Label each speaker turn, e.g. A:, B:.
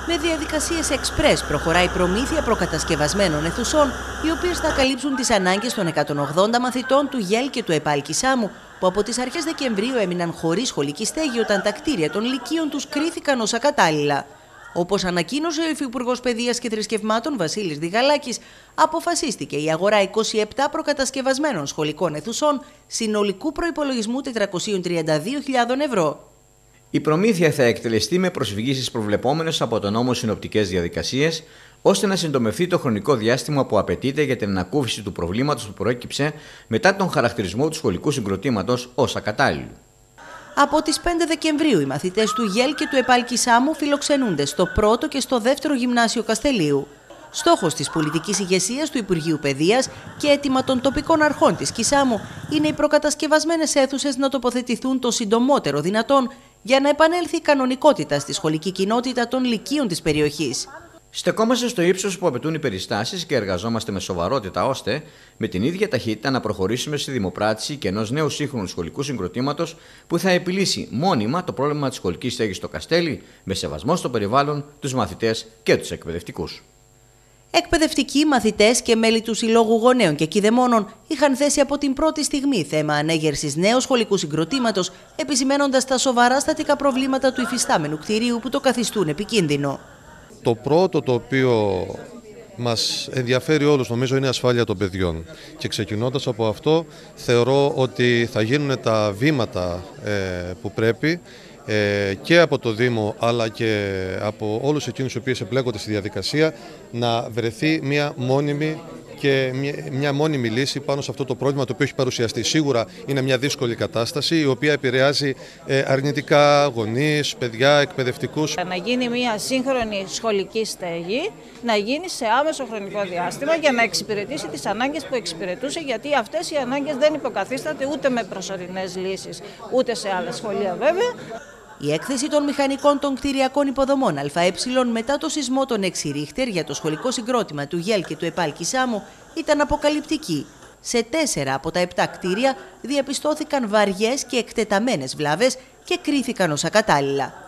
A: Με διαδικασίες εξπρές προχωράει προμήθεια προκατασκευασμένων αιθουσών, οι οποίες θα καλύψουν τις ανάγκες των 180 μαθητών του ΓΕΛ και του ΕΠΑΛ Κισάμου, που από τις αρχές Δεκεμβρίου έμειναν χωρίς σχολική στέγη όταν τα κτίρια των λυκείων τους κρίθηκαν ως ακατάλληλα. Όπως ανακοίνωσε ο Υφυπουργός Παιδείας και Θρησκευμάτων Βασίλης Διγαλάκης, αποφασίστηκε η αγορά 27 προκατασκευασμένων σχολικών αιθουσών συνολικού προϋπολογισμού 432.000 ευρώ.
B: Η προμήθεια θα εκτελεστεί με προσφυγή στις προβλεπόμενες από τον νόμο συνοπτικές διαδικασίες, ώστε να συντομευθεί το χρονικό διάστημα που απαιτείται για την ανακούφιση του προβλήματος που προέκυψε μετά τον χαρακτηρισμό του σχολικού συγκροτήματος ως ακατάλληλου.
A: Από τις 5 Δεκεμβρίου οι μαθητές του ΓΕΛ και του ΕΠΑΛ Κισάμου φιλοξενούνται στο πρώτο και στο δεύτερο γυμνάσιο Καστελείου. Στόχος της πολιτικής ηγεσίας του Υπουργείου Παιδείας και αίτημα των τοπικών αρχών της Κισάμου είναι οι προκατασκευασμένες αίθουσες να τοποθετηθούν το συντομότερο δυνατόν για να επανέλθει η κανονικότητα στη σχολική κοινότητα των λυκείων της περιοχής.
B: Στεκόμαστε στο ύψος που απαιτούν οι περιστάσεις και εργαζόμαστε με σοβαρότητα ώστε με την ίδια ταχύτητα να προχωρήσουμε στη δημοπράτηση και ενός νέου σύγχρονου σχολικού συγκροτήματος που θα επιλύσει μόνιμα το πρόβλημα της σχολικής στέγης στο Καστέλι με σεβασμό στο περιβάλλον, τους μαθητές και τους εκπαιδευτικούς.
A: Εκπαιδευτικοί, μαθητές και μέλη του Συλλόγου Γονέων και Κηδεμόνων είχαν θέσει από την πρώτη στιγμή θέμα ανέγερσης νέου σχολικού συγκροτήματος, επισημένοντας τα σοβαρά στατικά προβλήματα του υφιστάμενου κτηρίου που το καθιστούν επικίνδυνο.
C: Το πρώτο το οποίο μας ενδιαφέρει όλους νομίζω είναι η ασφάλεια των παιδιών και ξεκινώντας από αυτό θεωρώ ότι θα γίνουν τα βήματα που πρέπει και από το Δήμο αλλά και από όλους εκείνους οι οποίοι εμπλέκονται στη διαδικασία να βρεθεί μια μόνιμη λύση πάνω σε αυτό το πρόβλημα το οποίο έχει παρουσιαστεί. Σίγουρα είναι μια δύσκολη κατάσταση η οποία επηρεάζει αρνητικά γονείς, παιδιά, εκπαιδευτικούς.
D: Να γίνει μια σύγχρονη σχολική στέγη, να γίνει σε άμεσο χρονικό διάστημα για να εξυπηρετήσει τις ανάγκες που εξυπηρετούσε, γιατί αυτές οι ανάγκες δεν υποκαθίσταται ούτε με προσωρινές λύσεις, ούτε σε άλλα σχολεία βέβαια.
A: Η έκθεση των μηχανικών των κτηριακών υποδομών ΑΕ μετά το σεισμό των 6 Ρίχτερ για το σχολικό συγκρότημα του ΓΕΛ και του ΕΠΑΛ Κισάμου ήταν αποκαλυπτική. Σε 4 από τα 7 κτίρια διαπιστώθηκαν βαριές και εκτεταμένες βλάβες και κρίθηκαν ως ακατάλληλα.